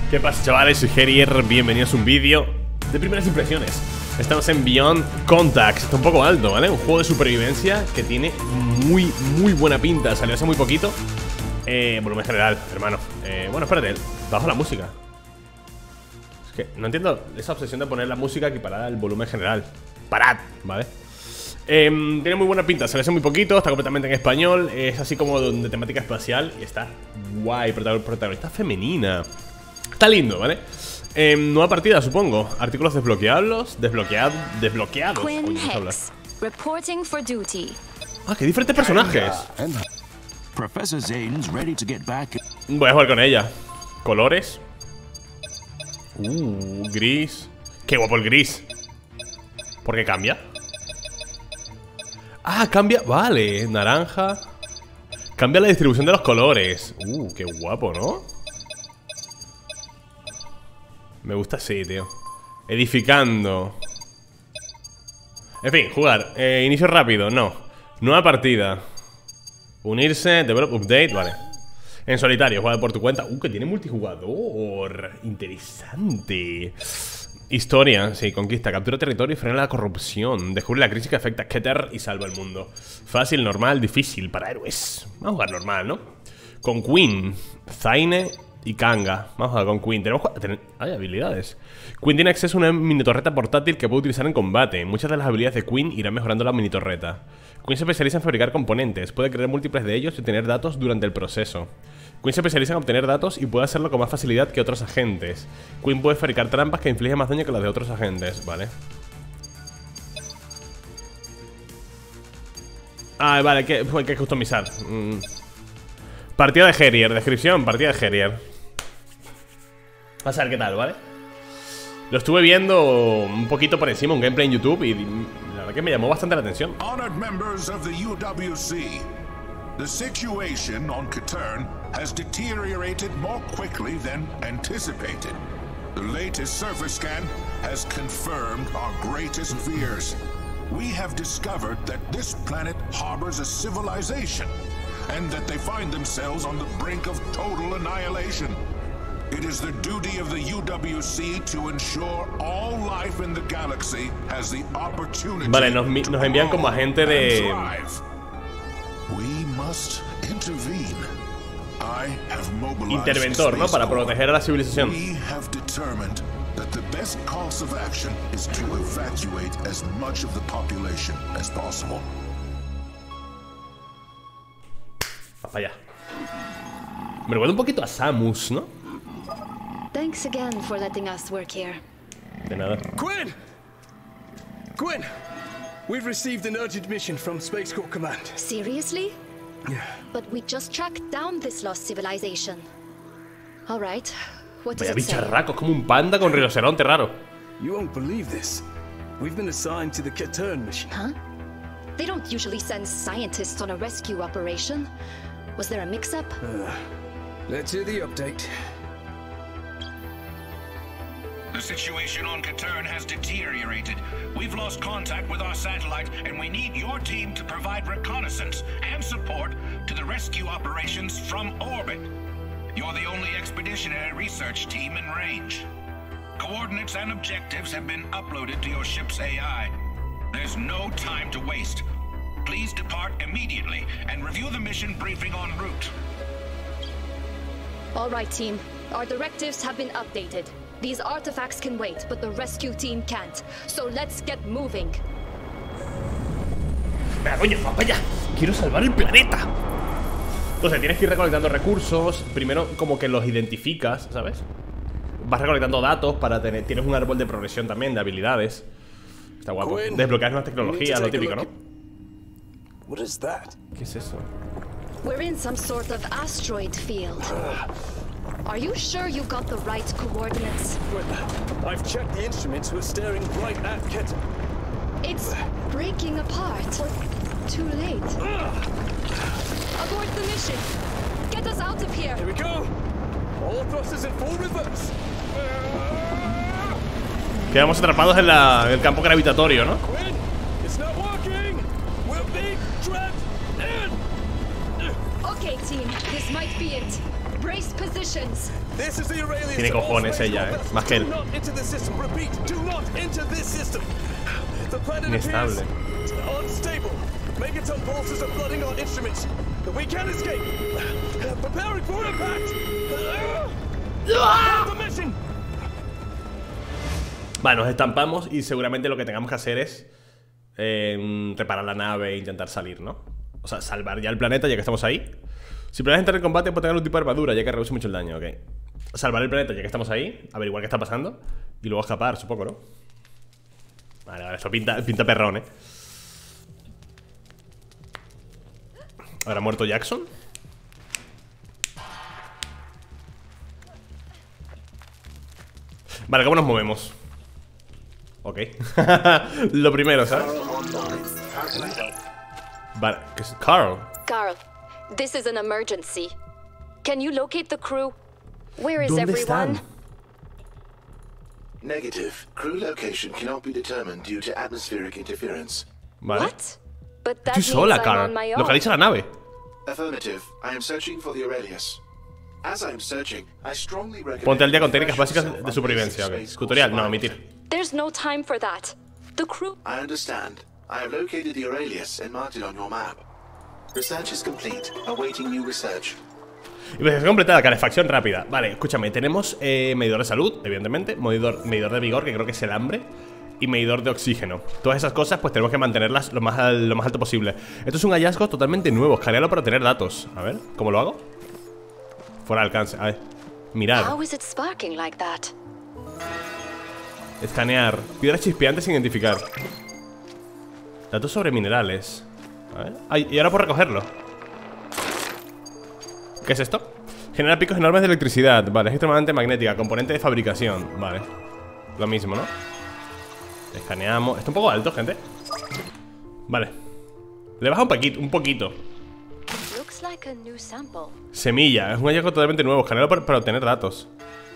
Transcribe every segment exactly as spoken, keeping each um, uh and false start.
¿Qué pasa, chavales? Soy Herier, bienvenidos a un vídeo de primeras impresiones. Estamos en Beyond Contacts. Está un poco alto, ¿vale? Un juego de supervivencia que tiene muy, muy buena pinta. Salió hace muy poquito. eh, Volumen general, hermano. eh, Bueno, espérate, bajo la música. Es que no entiendo esa obsesión de poner la música equiparada al volumen general. Parad, ¿vale? Eh, tiene muy buena pinta, sale hace muy poquito, está completamente en español. Es así como de temática espacial y está guay, protagonista femenina. Está lindo, ¿vale? Eh, nueva partida, supongo. Artículos desbloqueables, desbloqueados, desbloqueados. Quinn Hex, reporting for duty. Ah, qué diferentes personajes. Professor Zane's ready to get back. Voy a jugar con ella. Colores. Uh, gris. Qué guapo el gris. ¿Por qué cambia? Ah, cambia, vale, naranja. Cambia la distribución de los colores. Uh, qué guapo, ¿no? Me gusta así, tío. Edificando. En fin, jugar. eh, Inicio rápido, no. Nueva partida. Unirse, develop, update, vale. En solitario, juega por tu cuenta. Uh, que tiene multijugador. Interesante. Historia, sí, conquista, captura territorio y frena la corrupción. Descubre la crisis que afecta a Keter y salva el mundo. Fácil, normal, difícil, para héroes. Vamos a jugar normal, ¿no? Con Quinn, Zaine y Kanga. Vamos a jugar con Quinn. Tenemos tener... Hay habilidades. Quinn tiene acceso a una mini torreta portátil que puede utilizar en combate. Muchas de las habilidades de Quinn irán mejorando la mini torreta. Quinn se especializa en fabricar componentes. Puede crear múltiples de ellos y obtener datos durante el proceso. Quinn se especializa en obtener datos y puede hacerlo con más facilidad que otros agentes. Quinn puede fabricar trampas que infligen más daño que las de otros agentes, ¿vale? Ah, vale, que, hay que customizar. mm. Partida de Herier, descripción, partida de Herier. Vamos a ver qué tal, ¿vale? Lo estuve viendo un poquito por encima, un gameplay en YouTube, y la verdad que me llamó bastante la atención. Honored members of the U W C, the situation on Catern has deteriorated more quickly than anticipated. The latest surface scan has confirmed our greatest fears. We have discovered that this planet harbors a civilization, and that they find themselves on the brink of total annihilation. It is the duty of the U W C to ensure all life in the galaxy has the opportunity. Vale, nos, nos envían como agente de... We must intervene. I have mobilized interventor, ¿no? Para proteger a la civilización. We have determined that the best course of action is to evacuate as much of the population as possible. Para allá. Me recuerda un poquito a Samus, ¿no? Thanks again for letting us work here. De nada. Quinn! Quinn! We've received an urgent mission from Space Corps Command. Seriously? Yeah. But we just tracked down this lost civilization. All right. What does Vaya it say? bicharraco, es como un panda con rinoceronte raro. You won't believe this. We've been assigned to the Catern mission. Huh? They don't usually send scientists on a rescue operation. Was there a mix-up? Uh, let's hear the update. The situation on Catern has deteriorated. We've lost contact with our satellite, and we need your team to provide reconnaissance and support to the rescue operations from orbit. You're the only expeditionary research team in range. Coordinates and objectives have been uploaded to your ship's A I. There's no time to waste. Please depart immediately and review the mission briefing en route. All right, team. Our directives have been updated. These artifacts can wait, but the rescue team can't. So let's get moving. Venga, coño, vamos para allá. Quiero salvar el planeta. Entonces tienes que ir recolectando recursos. Primero como que los identificas, ¿sabes? Vas recolectando datos para tener... Tienes un árbol de progresión también, de habilidades. Está guapo. Desbloqueas nuevas tecnologías, lo típico, ¿no? What is that? ¿Qué es eso? We're in some sort of asteroid field. Are you sure you got the right coordinates? I've checked the instruments. We're staring right at Keter. It's breaking apart. Too late. Abort the mission. Get us out of here. Here we go. All thrusters in full reverse. Quedamos atrapados en, la, en el campo gravitatorio, ¿no? Quinn, it's not working. We're being trapped in. Okay, team, this might be it. Brace positions. This is the Aurelius. Tiene cojones ella, eh. Más que él. Do not enter the system. Repeat, do not enter this system. The planet Inestable. appears unstable. Megaton pulses are flooding our instruments. We can't escape. Preparing for impact. Hold the mission. Vale, nos estampamos y seguramente lo que tengamos que hacer es eh, reparar la nave e intentar salir, ¿no? O sea, salvar ya el planeta ya que estamos ahí. Si planeas entrar en combate puede tener un tipo de armadura ya que reduce mucho el daño, ok. Salvar el planeta ya que estamos ahí, averiguar qué está pasando y luego escapar, supongo, ¿no? Vale, vale, esto pinta, pinta perrón, ¿eh? ¿Habrá muerto Jackson? Vale, ¿cómo nos movemos? Ok. Lo primero, ¿sabes? Vale, ¿qué es? Carl. Carl, this is an emergency. Can you locate the crew? Where is ¿Dónde everyone? están? Negative. Crew location cannot be determined due to atmospheric interference. Vale. What? But that Estoy means sola, I'm Carl. on my own. Localiza la nave. Affirmative. I am searching for the Aurelius. As I am searching, I strongly recommend Ponte al día con técnicas refresh básicas yourself de on supervivencia, basic ok. space Tutorial, no, course omitir. There's no time for that. The crew. I understand. I have located the Aurelius and marked it on your map. Research is complete. Awaiting new research. Investigación completada, calefacción rápida. Vale, escúchame, tenemos eh, medidor de salud, evidentemente, medidor, medidor de vigor, que creo que es el hambre, y medidor de oxígeno. Todas esas cosas pues tenemos que mantenerlas lo más, lo más alto posible. Esto es un hallazgo totalmente nuevo, escanearlo para obtener datos. A ver, ¿cómo lo hago? Fuera de alcance, a ver. Mirar, How is it sparking like that? escanear, piedras chispeantes sin identificar. Datos sobre minerales. A ver, ay, y ahora puedo recogerlo. ¿Qué es esto? Genera picos enormes de electricidad. Vale, es extremadamente magnética. Componente de fabricación. Vale. Lo mismo, ¿no? Escaneamos. Está un poco alto, gente. Vale. Le baja un poquito, un poquito. Looks like a new sample. Semilla. Es un hallazgo totalmente nuevo. Escanearlo para, para obtener datos.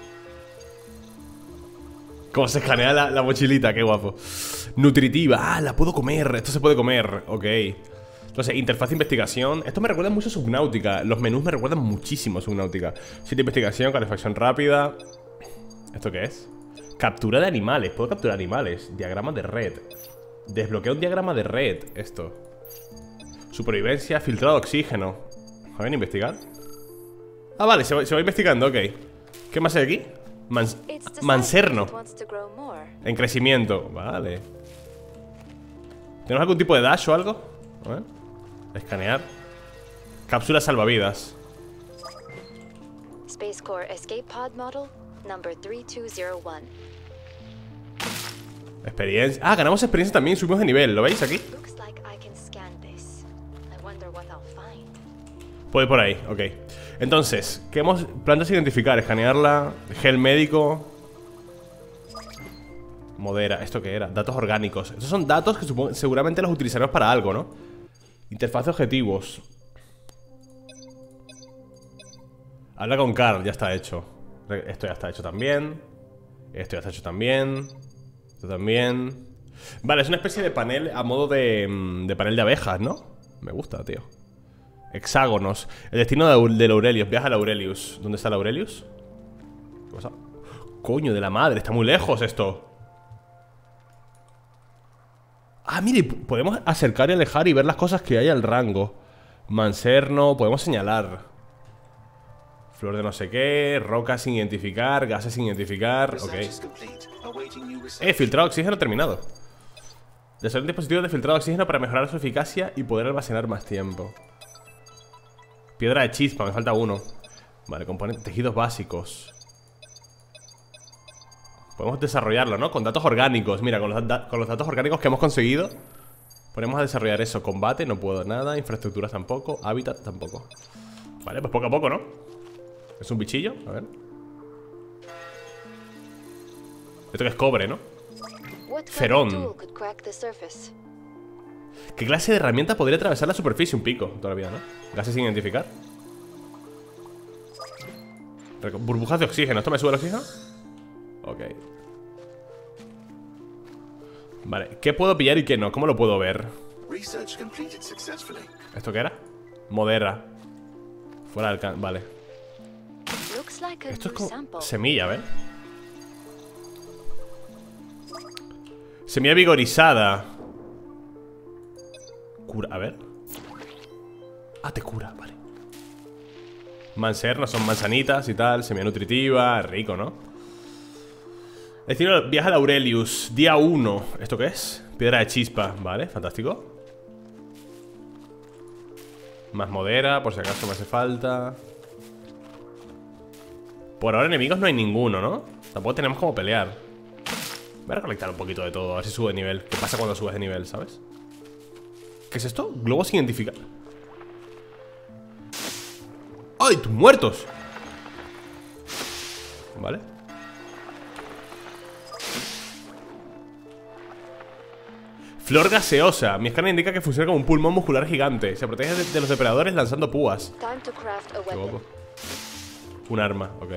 ¿Cómo se escanea la, la mochilita? Qué guapo. Nutritiva. Ah, la puedo comer. Esto se puede comer. Ok. Entonces, interfaz de investigación. Esto me recuerda mucho a Subnautica. Los menús me recuerdan muchísimo a Subnautica. Sitio de investigación, calefacción rápida. ¿Esto qué es? Captura de animales. Puedo capturar animales. Diagrama de red. Desbloquea un diagrama de red. Esto. Supervivencia, filtrado de oxígeno. A ver, investigar. Ah, vale, se va, se va investigando, ok. ¿Qué más hay aquí? Mans Manserno. En crecimiento. Vale. ¿Tenemos algún tipo de dash o algo? A ver. Escanear. Cápsula salvavidas. Space Core Escape Pod Model number three two zero one. Experiencia. Ah, ganamos experiencia también, subimos de nivel. ¿Lo veis aquí? Looks like I can scan this. I wonder what I'll find. Puede ir por ahí, ok. Entonces, ¿qué hemos plantas identificar? Escanearla. Gel médico. Modera. ¿Esto qué era? Datos orgánicos. Estos son datos que supongo, seguramente los utilizaremos para algo, ¿no? Interfaz de objetivos. Habla con Carl, ya está hecho. Esto ya está hecho también. Esto ya está hecho también. Esto también. Vale, es una especie de panel a modo de, de panel de abejas, ¿no? Me gusta, tío. Hexágonos. El destino de, del Aurelius. Viaja al Aurelius. ¿Dónde está el Aurelius? ¿Qué pasa? Coño de la madre, está muy lejos esto. Ah, mire, podemos acercar y alejar y ver las cosas que hay al rango. Manserno, podemos señalar. Flor de no sé qué, rocas sin identificar, gases sin identificar. Ok. Eh, filtrado de oxígeno terminado. Desarrollar un dispositivo de filtrado de oxígeno para mejorar su eficacia y poder almacenar más tiempo. Piedra de chispa, me falta uno. Vale, componentes, tejidos básicos. Podemos desarrollarlo, ¿no? Con datos orgánicos. Mira, con los, da con los datos orgánicos que hemos conseguido podemos desarrollar eso. Combate, no puedo nada. Infraestructuras tampoco. Hábitat tampoco. Vale, pues poco a poco, ¿no? Es un bichillo, a ver. Esto que es cobre, ¿no? Ferón. ¿Qué clase de herramienta podría atravesar la superficie? Un pico, todavía, ¿no? Gases sin identificar. Burbujas de oxígeno. ¿Esto me sube el oxígeno? Ok. Vale, ¿qué puedo pillar y qué no? ¿Cómo lo puedo ver? ¿Esto qué era? Modera. Fuera del alcance, vale. Esto es como semilla, a ver. Semilla vigorizada. Cura, a ver. Ah, te cura, vale. Mansernas son manzanitas y tal. Semilla nutritiva, rico, ¿no? Destino viaja a Aurelius, día uno. ¿Esto qué es? Piedra de chispa, vale, fantástico. Más modera, por si acaso me hace falta. Por ahora enemigos no hay ninguno, ¿no? Tampoco tenemos como pelear. Voy a recolectar un poquito de todo, a ver si sube de nivel. ¿Qué pasa cuando subes de nivel, sabes? ¿Qué es esto? Globo sin identificar. ¡Ay, tus muertos! Vale. Flor gaseosa. Mi escáner indica que funciona como un pulmón muscular gigante. Se protege de, de los depredadores lanzando púas. Qué guapo. Un arma, ok.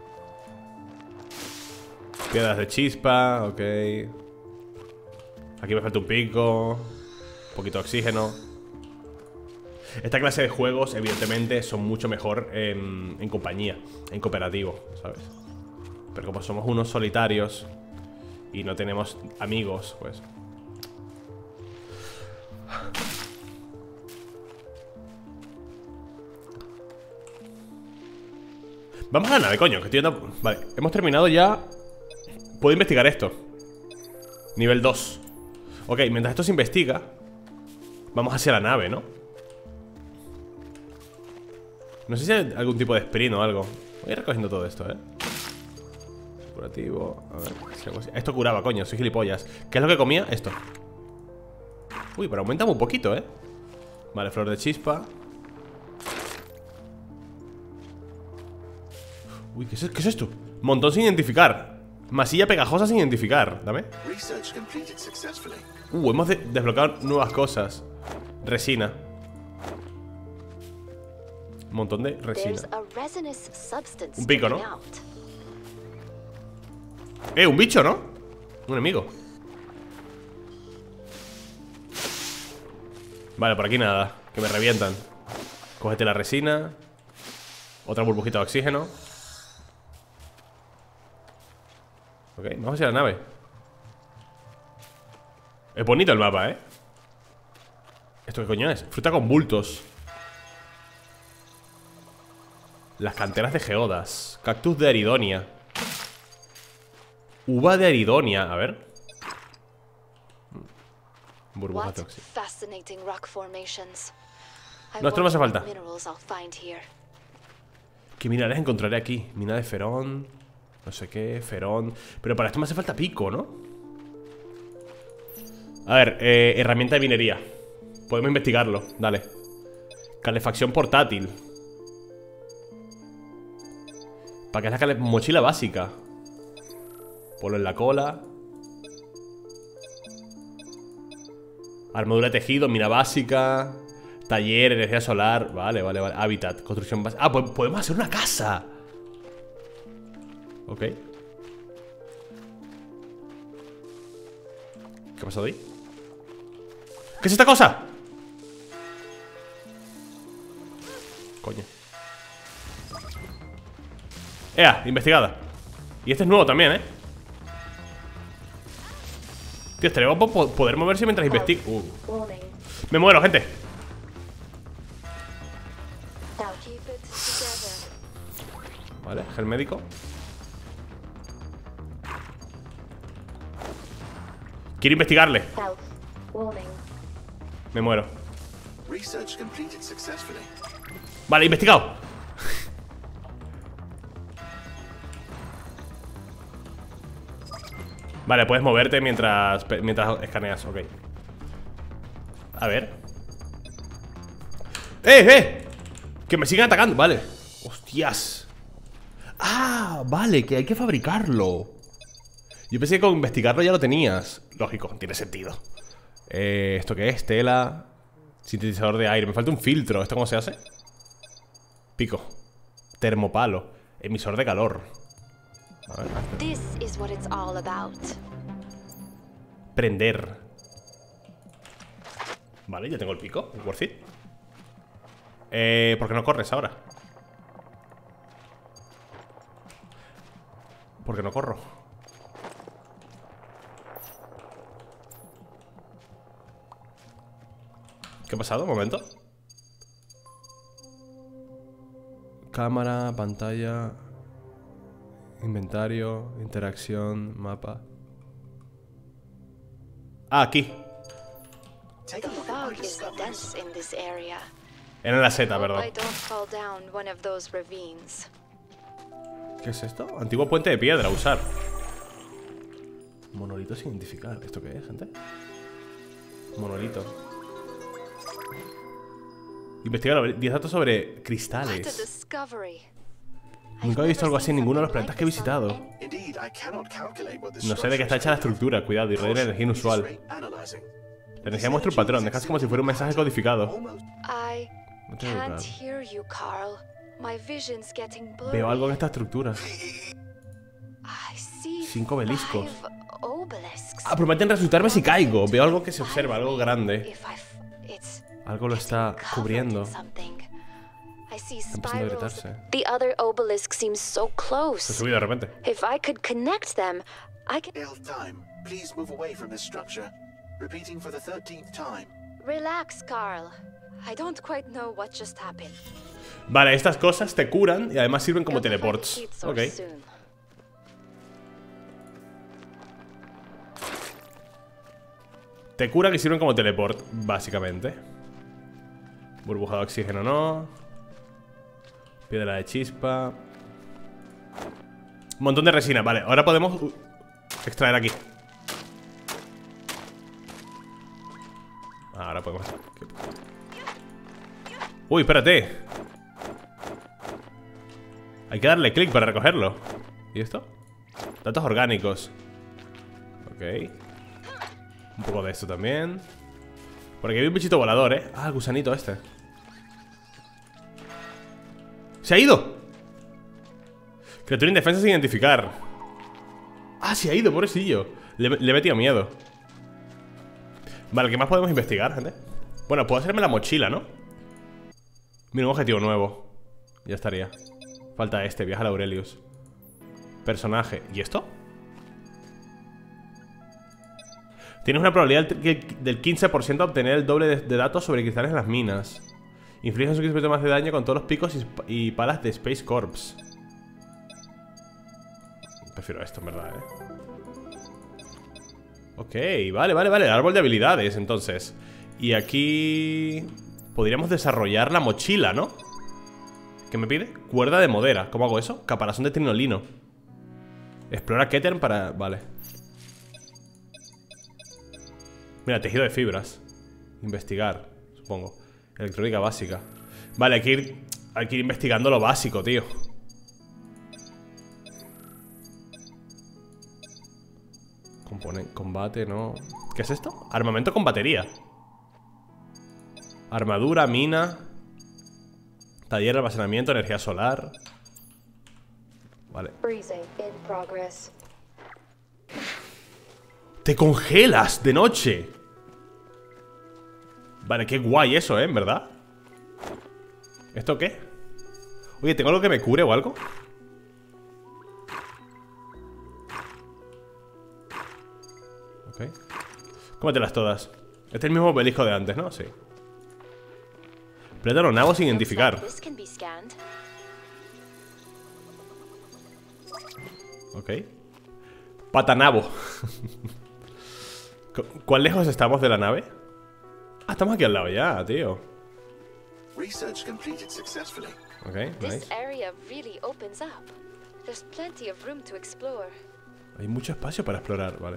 Piedras de chispa, ok. Aquí me falta un pico. Un poquito de oxígeno. Esta clase de juegos, evidentemente, son mucho mejor en, en compañía, en cooperativo, ¿sabes? Pero como somos unos solitarios y no tenemos amigos, pues... Vamos a la nave, coño, que estoy andando... Vale, hemos terminado ya. Puedo investigar esto. Nivel dos. Ok, mientras esto se investiga, vamos hacia la nave, ¿no? No sé si hay algún tipo de sprint o algo. Voy a ir recogiendo todo esto, ¿eh? Curativo. A ver, si algo así. Esto curaba, coño, soy gilipollas. ¿Qué es lo que comía? Esto. Uy, pero aumenta muy poquito, ¿eh? Vale, flor de chispa. Uy, ¿qué es, ¿qué es esto? Montón sin identificar. Masilla pegajosa sin identificar. Dame. Uh, hemos de desbloqueado nuevas cosas. Resina. Un montón de resina. Un pico, ¿no? Eh, un bicho, ¿no? Un enemigo. Vale, por aquí nada. Que me revientan. Cógete la resina. Otra burbujita de oxígeno. Ok, vamos hacia la nave. Es bonito el mapa, ¿eh? ¿Esto qué coño es? Fruta con bultos. Las canteras de geodas. Cactus de Aridonia. Uva de Aridonia, a ver. Burbujas de oxígeno. No, esto no me hace falta. ¿Qué minerales encontraré aquí? Mina de ferón. No sé qué, ferón. Pero para esto me hace falta pico, ¿no? A ver, eh, herramienta de minería. Podemos investigarlo, dale. Calefacción portátil. ¿Para qué es la cale mochila básica? Polo en la cola. Armadura de tejido, mina básica. Taller, energía solar. Vale, vale, vale. Hábitat, construcción básica. Ah, pues podemos hacer una casa. Ok. ¿Qué ha pasado ahí? ¿Qué es esta cosa? Coño. Ea, investigada. Y este es nuevo también, ¿eh? Tío, estaría guapo poder moverse mientras investigo. uh. Me muero, gente. Vale, gel médico. Quiero investigarle. Me muero. Vale, investigado. Vale, puedes moverte mientras, mientras escaneas, ok. A ver. ¡Eh, eh! Que me siguen atacando, vale. Hostias. Ah, vale, que hay que fabricarlo. Yo pensé que con investigarlo ya lo tenías. Lógico, tiene sentido. eh, ¿Esto qué es? Tela. Sintetizador de aire, me falta un filtro. ¿Esto cómo se hace? Pico. Termopalo. Emisor de calor. A ver, This is what it's all about. prender. Vale, ya tengo el pico, worth it. Eh, ¿por qué no corres ahora? Porque no corro. ¿Qué ha pasado? Un momento. Cámara, pantalla, inventario, interacción, mapa. Ah, aquí. The fog is dense in this area. Era en la Z, Hope perdón. I don't fall down one of those ravines. ¿Qué es esto? Antiguo puente de piedra, usar. Monolito sin identificar. ¿Esto qué es, gente? Monolito. Investigar diez datos sobre What a cristales. discovery. Nunca he visto algo así en ninguno de los planetas que he visitado. Indeed, I cannot calculate what this No sé de qué está hecha la estructura, cuidado, y red de energía inusual. Analyzing. La energía muestra un patrón, dejas como si fuera un mensaje codificado. I No tengo can't claro. hear you, Carl. My vision's getting blurry. Veo algo en esta estructura. I see Cinco obeliscos. five obelisks. Ah, prometen resultarme si caigo. Veo algo que se observa, algo grande. If I f- it's Algo lo está covered cubriendo. in something. I see empezando a spirals. gritarse. The other obelisk seems so Se ha close. subido de repente. If I could connect them, I can Hail time. Please move away from this structure. Repeating for the thirteenth time. relax, Carl. I don't quite know what just happened. Vale, estas cosas te curan y además sirven como You'll find teleports. heat source Ok. soon. Te curan y sirven como teleport, básicamente. Burbuja de oxígeno no. Piedra de chispa. Un montón de resina, vale. Ahora podemos uh, extraer aquí. Ahora podemos. Uy, espérate. Hay que darle clic para recogerlo. ¿Y esto? Datos orgánicos. Ok. Un poco de esto también. Por aquí hay un bichito volador, ¿eh? Ah, el gusanito este. ¡Se ha ido! Criatura indefensa sin identificar. Ah, se ha ido, pobrecillo. Le, le he metido miedo. Vale, ¿qué más podemos investigar, gente? Bueno, puedo hacerme la mochila, ¿no? Mira, un objetivo nuevo. Ya estaría. Falta este, viaja a Aurelius. Personaje. ¿Y esto? Tienes una probabilidad del quince por ciento de obtener el doble de, de datos sobre cristales en las minas. Inflige un quince por ciento más de daño con todos los picos y, y palas de Space Corps. Prefiero esto, en verdad, eh. Ok, vale, vale, vale. El árbol de habilidades, entonces. Y aquí podríamos desarrollar la mochila, ¿no? ¿Qué me pide? Cuerda de modera. ¿Cómo hago eso? Caparazón de trinolino. Explora Kettern para... Vale. Mira, tejido de fibras. Investigar, supongo. Electrónica básica. Vale, hay que ir, hay que ir investigando lo básico, tío. Compone, combate, no. ¿Qué es esto? Armamento con batería. Armadura, mina. Taller de almacenamiento, energía solar. Vale. Freezing in progress. ¡Te congelas de noche! Vale, qué guay eso, ¿eh? ¿En verdad? ¿Esto qué? Oye, ¿tengo algo que me cure o algo? Ok. Cómetelas todas. Este es el mismo obelisco de antes, ¿no? Sí. Plátano nabo sin identificar. This can be scanned. Ok. Patanabo. ¿Cuán lejos estamos de la nave? Ah, estamos aquí al lado ya, tío. Research completed successfully. Ok, This nice. area really opens up. There's plenty of room to explore. Hay mucho espacio para explorar, vale.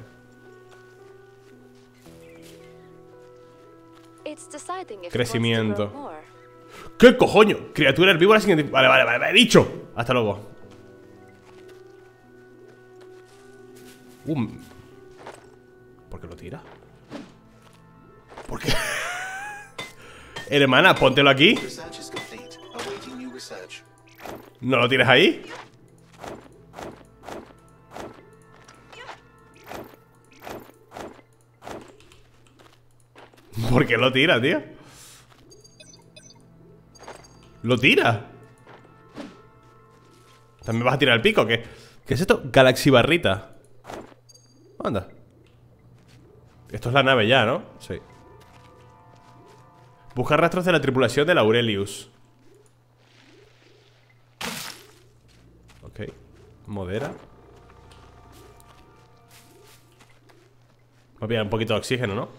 It's deciding if Crecimiento. it wants to grow more. ¿Qué cojoño? Criatura herbívora sin identificar. Vale, vale, vale, vale, dicho. Hasta luego. Um. ¿Por qué lo tira? ¿Por qué? Hermana, póntelo aquí. Research is complete. Awaiting new research. ¿No lo tienes ahí? ¿Por qué lo tira, tío? ¿Lo tira? ¿También vas a tirar el pico o qué? ¿Qué es esto? Galaxy Barrita. Anda. Esto es la nave ya, ¿no? Sí. Buscar rastros de la tripulación del Aurelius. Ok. Modera. Voy a pillar un poquito de oxígeno, ¿no?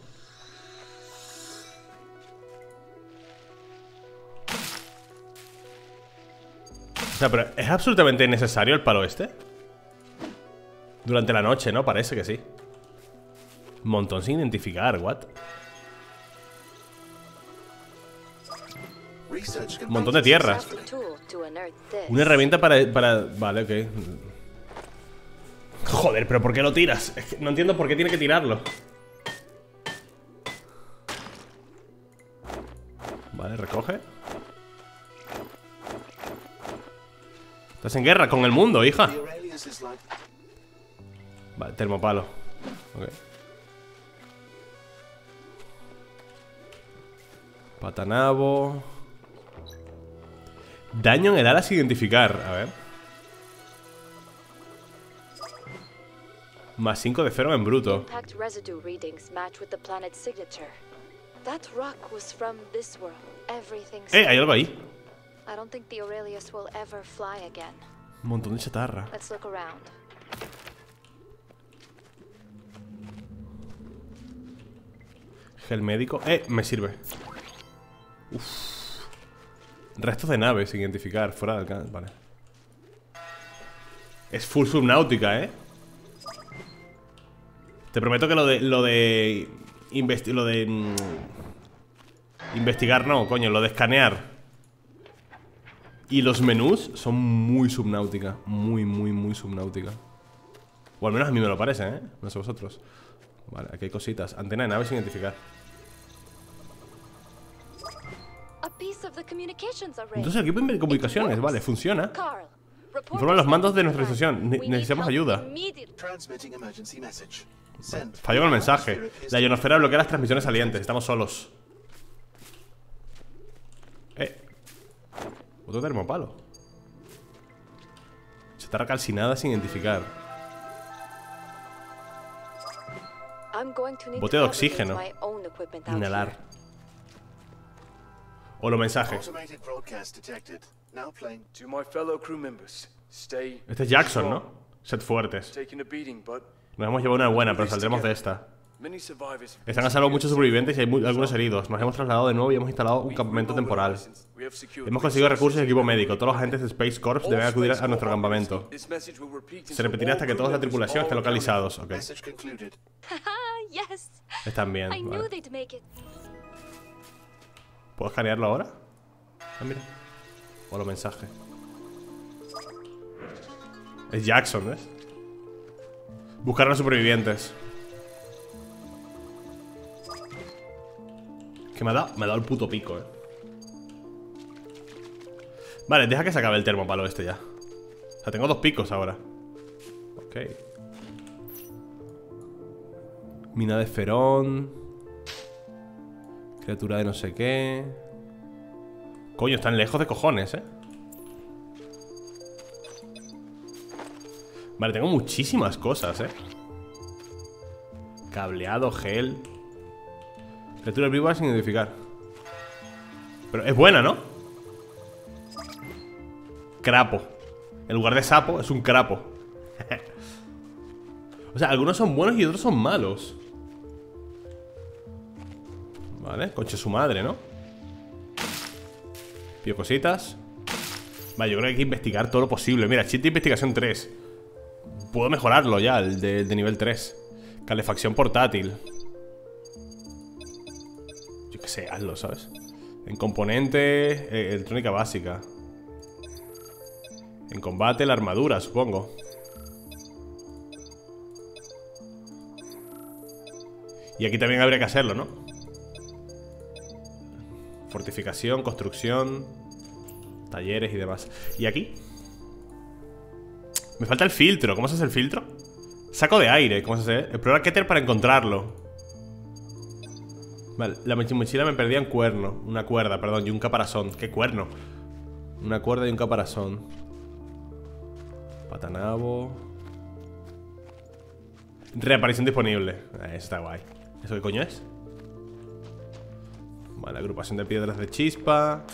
O sea, pero ¿es absolutamente necesario el palo este? Durante la noche, ¿no? Parece que sí. Montón sin identificar, what? Un montón de tierra. Una herramienta para, para... Vale, ok. Joder, pero ¿por qué lo tiras? Es que no entiendo por qué tiene que tirarlo. Vale, recoge. Estás en guerra con el mundo, hija. Vale, termopalo. Ok. Patanabo. Daño en el ala sin identificar. A ver. Más cinco de ferro en bruto. Impact residue readings match with the planet's signature. That rock was from this world. Everything's Eh, hay algo ahí. I don't think the Aurelius will ever fly again. Un montón de chatarra. Let's look around. Gel médico. Eh, me sirve. Uf. Restos de nave sin identificar. Fuera del alcance. Vale. Es full subnáutica, eh. Te prometo que lo de. Lo de. Investi lo de. Mmm, investigar no, coño. Lo de escanear. Y los menús son muy subnáutica. Muy, muy, muy subnáutica. O al menos a mí me lo parece, ¿eh? No sé vosotros. Vale, aquí hay cositas. Antena de nave sin identificar. Entonces el equipo de comunicaciones, vale, funciona. Informa a los mandos de nuestra estación. Ne necesitamos ayuda. Vale. Falló con el mensaje. La ionosfera bloquea las transmisiones salientes. Estamos solos. Eh. Otro termopalo. Chatarra calcinada sin identificar. Bote de oxígeno. Inhalar. O los mensajes. Este es Jackson, ¿no? Sed fuertes. Nos hemos llevado una buena, pero saldremos de esta. Están a salvo muchos sobrevivientes y hay muy, algunos heridos. Nos hemos trasladado de nuevo y hemos instalado un campamento temporal. Hemos conseguido recursos y equipo médico. Todos los agentes de Space Corps deben acudir a nuestro campamento. Se repetirá hasta que todos la tripulación estén localizados. Ok. Están bien. Vale. ¿Puedo escanearlo ahora? Ah, mira. O los mensajes. Es Jackson, ¿ves? Buscar a los supervivientes. Que me ha dado, me ha dado el puto pico, eh. Vale, deja que se acabe el termopalo este ya. O sea, tengo dos picos ahora. Ok. Mina de ferón. Criatura de no sé qué. Coño, están lejos de cojones, eh. Vale, tengo muchísimas cosas, eh. Cableado, gel. Criatura viva sin identificar. Pero es buena, ¿no? Crapo. En lugar de sapo, es un crapo. O sea, algunos son buenos y otros son malos. Vale, conche su madre, ¿no? Pido cositas. Vale, yo creo que hay que investigar todo lo posible. Mira, chip de investigación tres. Puedo mejorarlo ya, el de, de nivel tres. Calefacción portátil. Yo qué sé, hazlo, ¿sabes? En componente, eh, electrónica básica. En combate, la armadura, supongo. Y aquí también habría que hacerlo, ¿no? Fortificación, construcción, talleres y demás. ¿Y aquí? Me falta el filtro. ¿Cómo se hace el filtro? Saco de aire. ¿Cómo se hace? Explora Keter para encontrarlo. Vale, la mochila me perdía un cuerno. Una cuerda, perdón, y un caparazón. ¿Qué cuerno? Una cuerda y un caparazón. Patanabo. Reaparición disponible. Eh, eso está guay. ¿Eso qué coño es? Vale, agrupación de piedras de chispa.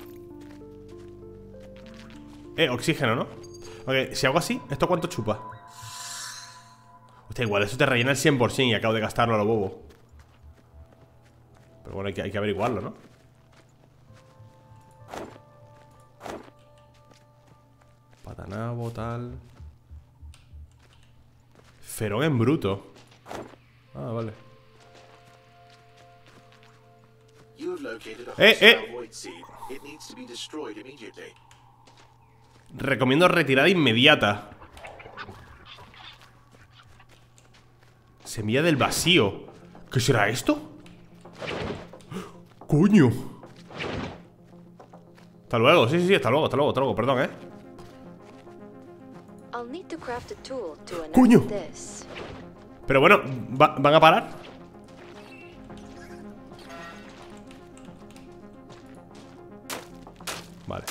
Eh, oxígeno, ¿no? Ok, si hago así, ¿esto cuánto chupa? Hostia, igual eso te rellena el cien por cien y acabo de gastarlo a lo bobo. Pero bueno, hay que, hay que averiguarlo, ¿no? Patanabo, tal. Ferón en bruto. Ah, vale. Eh, eh. Recomiendo retirada inmediata. Semilla del vacío. ¿Qué será esto? ¡Coño! Hasta luego, sí, sí, sí, hasta luego, hasta luego, hasta luego, perdón, eh. ¡Coño! Pero bueno, ¿va, ¿van a parar? Vale.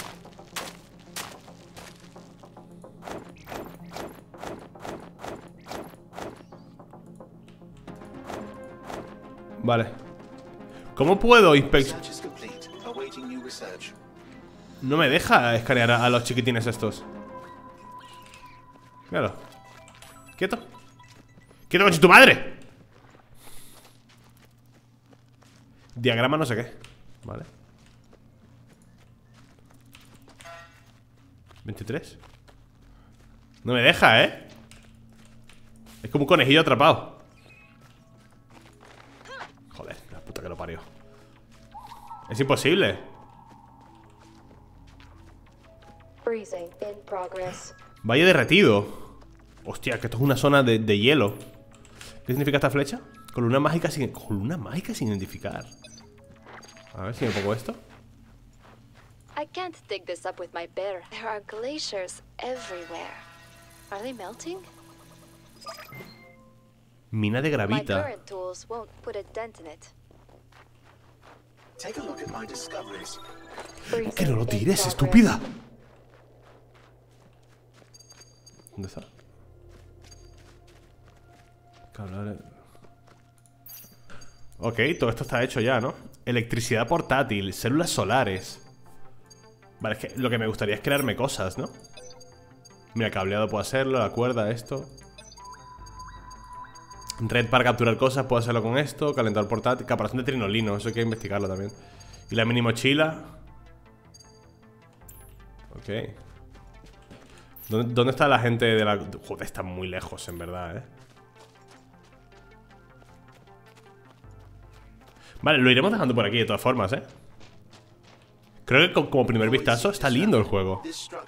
Vale. ¿Cómo puedo inspeccionar? No me deja escanear a, a los chiquitines estos. Míralo. Quieto. ¡Quieto con tu madre! Diagrama no sé qué. Vale. veintitrés. No me deja, ¿eh? Es como un conejillo atrapado. Joder, la puta que lo parió. Es imposible. Valle derretido. Hostia, que esto es una zona de, de hielo. ¿Qué significa esta flecha? Columna mágica sin... Columna mágica sin identificar. A ver si me pongo esto. I can't dig this up with my bare. There are glaciers everywhere. Are they melting? Mina de My gravita. current tools won't put a dent in it. Take a look at my discoveries. Que no lo tires, estúpida. ¿Dónde está? Cablar. Ok, todo esto está hecho ya, ¿no? Electricidad portátil, células solares. Vale, es que lo que me gustaría es crearme cosas, ¿no? Mira, cableado puedo hacerlo, la cuerda, esto. Red para capturar cosas, puedo hacerlo con esto. Calentador portátil, caparación de trinolino, eso hay que investigarlo también. Y la mini mochila. Ok. ¿Dónde, ¿Dónde está la gente de la...? Joder, está muy lejos, en verdad, ¿eh? Vale, lo iremos dejando por aquí de todas formas, ¿eh? Creo que como primer vistazo está lindo el juego.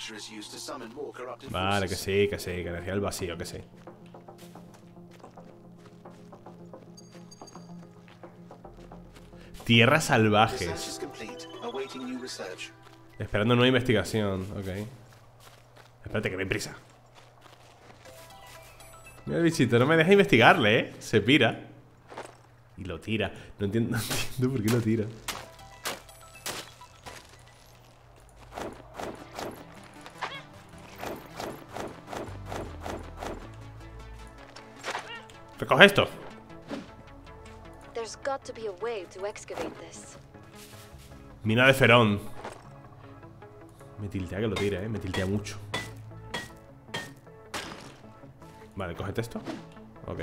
Vale, que sí, que sí, que energía del vacío, que sí. Tierras salvajes. Esperando nueva investigación, ok. Espérate, que me hay prisa. Mira el bichito, no me deja investigarle, ¿eh? Se pira. Y lo tira. No entiendo, no entiendo por qué lo tira. Recoge esto. There's got to be a way to excavate this. Mina de Ferón. Me tiltea que lo tire, eh. Me tiltea mucho. Vale, cógete esto. Ok.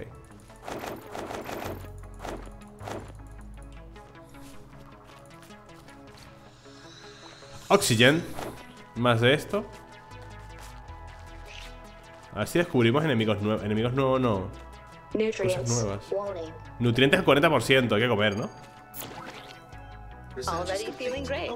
Oxygen. Más de esto. A ver si descubrimos enemigos nuevos. Enemigos nuevos no. Cosas nuevas. Nutrientes al cuarenta por ciento. Hay que comer, ¿no? Already feeling great.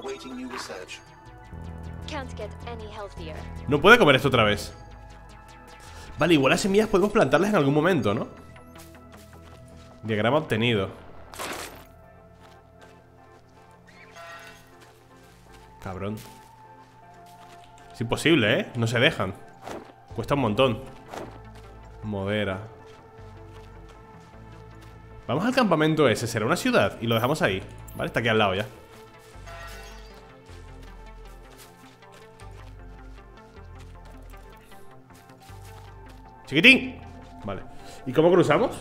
Can't get any healthier. No puede comer esto otra vez. Vale, igual las semillas podemos plantarlas en algún momento, ¿no? Diagrama obtenido. Cabrón. Es imposible, ¿eh? No se dejan. Cuesta un montón. Modera. Vamos al campamento ese. ¿Será una ciudad? Y lo dejamos ahí. Vale, está aquí al lado ya. ¡Chiquitín! Vale. ¿Y cómo cruzamos?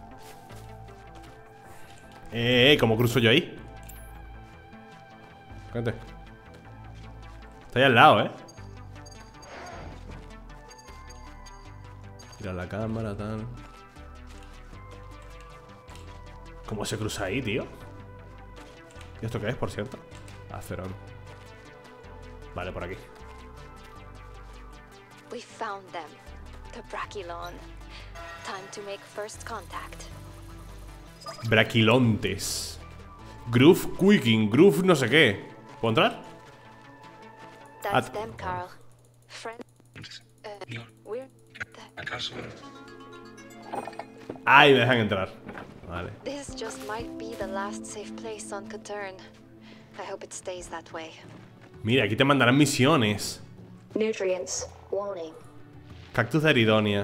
Eh, ¿cómo cruzo yo ahí? Fíjate. Estoy al lado, ¿eh? Mira la cámara, tal. ¿Cómo se cruza ahí, tío? ¿Y esto qué es, por cierto? Acerón. Vale, por aquí. We found them. The Brachylon. Time to make first contact. Braquilontes. Groove Quicking. Groove no sé qué. ¿Puedo entrar? That's Ah. them, Carl. Friend. Uh, we're. The... Ahí me dejan entrar. Vale. This just might be the last safe place on Catern. I hope it stays that way. Mira, aquí te mandarán misiones. Nutrients. Warning. Cactus de Aridonia.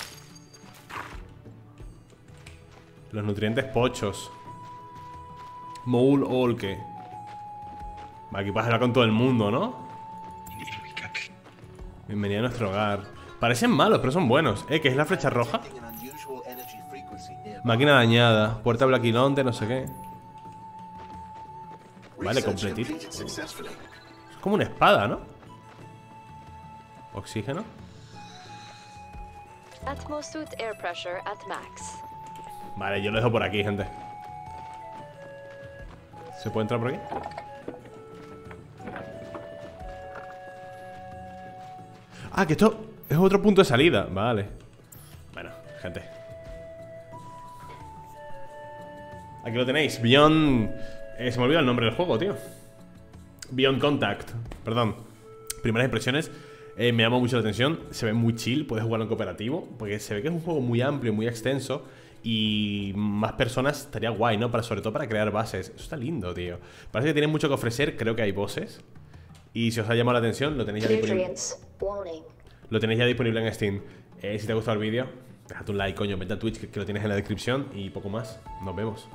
Los nutrientes pochos. Moul Olke. Vale, aquí puedes hablar con todo el mundo, ¿no? Bienvenido a nuestro hogar. Parecen malos, pero son buenos. ¿Eh? ¿Qué es la flecha roja? Máquina dañada. Puerta Blaquilonte, no sé qué. Vale, completito. Es como una espada, ¿no? Oxígeno. Atmosuit air pressure at max. Vale, yo lo dejo por aquí, gente. ¿Se puede entrar por aquí? Ah, que esto es otro punto de salida. Vale. Bueno, gente. Aquí lo tenéis. Beyond... Eh, se me olvidó el nombre del juego, tío. Beyond Contact. Perdón. Primeras impresiones. Eh, me llama mucho la atención. Se ve muy chill. Puedes jugarlo en cooperativo. Porque se ve que es un juego muy amplio, muy extenso. Y más personas estaría guay, ¿no? Para, sobre todo para crear bases. Eso está lindo, tío. Parece que tiene mucho que ofrecer. Creo que hay bosses. Y si os ha llamado la atención, lo tenéis ya disponible. Lo tenéis ya disponible en Steam. Eh, si te ha gustado el vídeo, déjate un like, coño. Vete a Twitch, que, que lo tienes en la descripción. Y poco más. Nos vemos.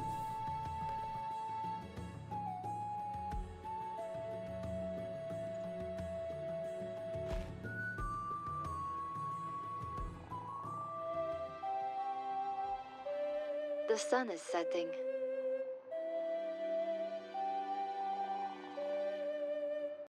The sun is setting.